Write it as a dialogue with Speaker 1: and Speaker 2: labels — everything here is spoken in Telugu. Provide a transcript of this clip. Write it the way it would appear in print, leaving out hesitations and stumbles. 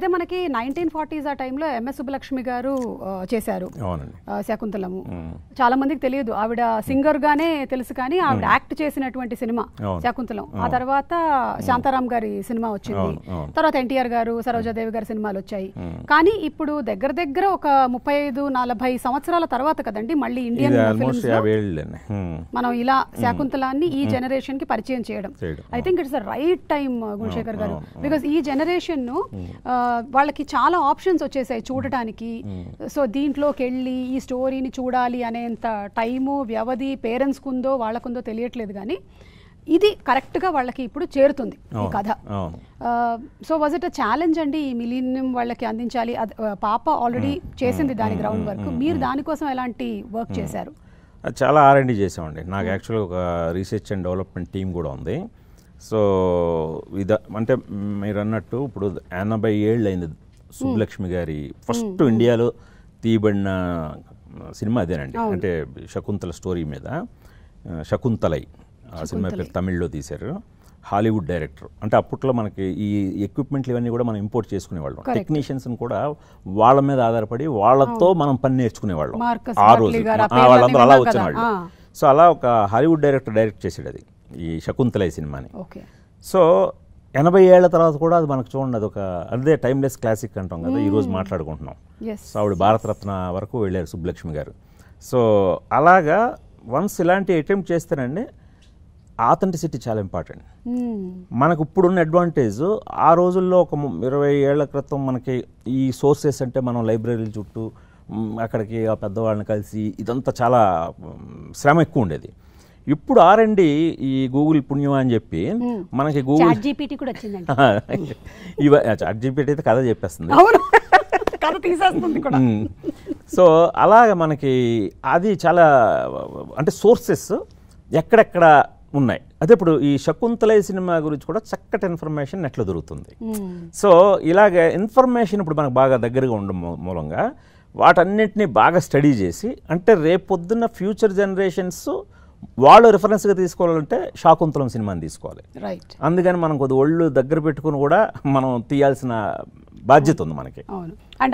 Speaker 1: వస్తే మనకి 1940s ఆ టైంలో ఎంఎస్ సుబ్బలక్ష్మి గారు చేశారు శకుంతలము. చాలా మందికి తెలియదు, ఆవిడ సింగర్ గానే తెలుసు, కానీ ఆవిడ యాక్ట్ చేసినటువంటి సినిమా శకుంతలం. ఆ తర్వాత శాంతారాం గారి సినిమా వచ్చింది, తర్వాత ఎన్టీఆర్ గారు, సరోజాదేవి గారి సినిమాలు వచ్చాయి. కానీ ఇప్పుడు దగ్గర దగ్గర ఒక 35-40 సంవత్సరాల తర్వాత కదండి మళ్ళీ ఇండియన్ ఫిల్మ్స్ మనం ఇలా శకుంతలాన్ని ఈ జనరేషన్ కి పరిచయం చేయడం. I think it's the right time Gunasekhar garu, because ఈ జనరేషన్ వాళ్ళకి చాలా ఆప్షన్స్ వచ్చేసాయి చూడటానికి. సో దీంట్లోకి వెళ్ళి ఈ స్టోరీని చూడాలి అనేంత టైము వ్యవధి పేరెంట్స్కి ఉందో వాళ్ళకుందో తెలియట్లేదు, కానీ ఇది కరెక్ట్గా వాళ్ళకి ఇప్పుడు చేరుతుంది ఈ కథ. So was it a challenge అండి ఈ మిలీనియం వాళ్ళకి అందించాలి? పాప ఆల్రెడీ చేసింది దాని గ్రౌండ్ వర్క్, మీరు దానికోసం ఎలాంటి వర్క్ చేశారు?
Speaker 2: చాలా R&D చేసామండి. నాకు యాక్చువల్గా ఒక రీసెర్చ్ అండ్ డెవలప్మెంట్ టీం కూడా ఉంది. సో అంటే మీరు అన్నట్టు ఇప్పుడు 80 ఏళ్ళు అయింది సుబ్బలక్ష్మి గారి ఫస్ట్ ఇండియాలో తీయబడిన సినిమా అదేనండి. అంటే శకుంతల స్టోరీ మీద, శకుంతలై ఆ సినిమా పేరు తమిళ్లో తీశారు. Hollywood director. అంటే అప్పట్లో మనకి ఈ ఎక్విప్మెంట్లు ఇవన్నీ కూడా మనం ఇంపోర్ట్ చేసుకునేవాళ్ళం. టెక్నీషియన్స్ని కూడా వాళ్ళ మీద ఆధారపడి వాళ్ళతో మనం పని నేర్చుకునేవాళ్ళం ఆ రోజు. వాళ్ళందరూ అలా వచ్చినవాళ్ళు. సో అలా ఒక హాలీవుడ్ డైరెక్టర్ డైరెక్ట్ చేసాడు అది, ఈ శకుంతలై సినిమాని. సో 80 ఏళ్ల తర్వాత కూడా అది మనకు చూడండి, అది ఒక అదే టైమ్లెస్ క్లాసిక్ అంటాం కదా, ఈరోజు మాట్లాడుకుంటున్నాం. సో ఆవిడ భారతరత్న వరకు వెళ్ళారు సుబ్బలక్ష్మి గారు. సో అలాగా వన్స్ ఇలాంటి అటెంప్ట్ చేస్తేనండి ఆథెంటిసిటీ చాలా ఇంపార్టెంట్. మనకు ఇప్పుడున్న అడ్వాంటేజ్ ఆ రోజుల్లో ఒక 20 ఏళ్ల క్రితం మనకి ఈ సోర్సెస్ అంటే మనం లైబ్రరీల చుట్టూ అక్కడికి ఆ పెద్దవాళ్ళని కలిసి ఇదంతా చాలా శ్రమ ఎక్కువ ఉండేది. ఇప్పుడు R&D ఈ గూగుల్ పుణ్యం అని చెప్పి మనకి గూగుల్
Speaker 1: ChatGPT కూడా వచ్చిందండి.
Speaker 2: ChatGPT అయితే కథ చెప్పేస్తుంది. సో అలాగే మనకి అది చాలా అంటే సోర్సెస్ ఎక్కడెక్కడ ఉన్నాయి. అదే ఇప్పుడు ఈ శకుంతలై సినిమా గురించి కూడా చక్కటి ఇన్ఫర్మేషన్ నెట్లో దొరుకుతుంది. సో ఇలాగే ఇన్ఫర్మేషన్ ఇప్పుడు మనకు బాగా దగ్గరగా ఉండడం మూలంగా వాటన్నిటిని బాగా స్టడీ చేసి, అంటే రేపొద్దున్న ఫ్యూచర్ జనరేషన్స్ వాళ్ళు రిఫరెన్స్గా తీసుకోవాలంటే శాకుంతలం సినిమాని తీసుకోవాలి. అందుకని మనం కొద్ది ఒళ్ళు దగ్గర పెట్టుకుని కూడా మనం తీయాల్సిన బాధ్యత ఉంది మనకి.